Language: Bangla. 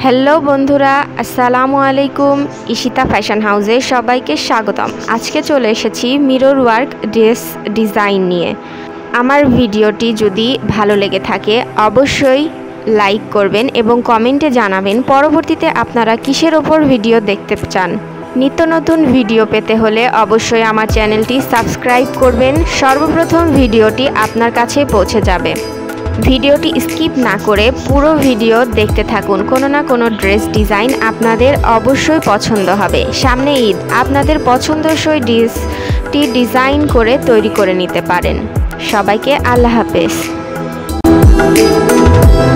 হ্যালো বন্ধুরা, আসসালামু আলাইকুম। ইশিতা ফ্যাশন হাউসে সবাইকে স্বাগতম। আজকে চলে এসেছি মিরর ওয়ার্ক ড্রেস ডিজাইন নিয়ে। আমার ভিডিওটি যদি ভালো লেগে থাকে অবশ্যই লাইক করবেন এবং কমেন্টে জানাবেন পরবর্তীতে আপনারা কিসের ওপর ভিডিও দেখতে চান। নিত্য নতুন ভিডিও পেতে হলে অবশ্যই আমার চ্যানেলটি সাবস্ক্রাইব করবেন। সর্বপ্রথম ভিডিওটি আপনার কাছে পৌঁছে যাবে। ভিডিওটি স্কিপ না করে পুরো ভিডিও দেখতে থাকুন। কোনো না কোনো ড্রেস ডিজাইন আপনাদের অবশ্যই পছন্দ হবে। সামনে ঈদ, আপনাদের পছন্দসই ড্রেসটি ডিজাইন করে তৈরি করে নিতে পারেন। সবাইকে আল্লাহ হাফেজ।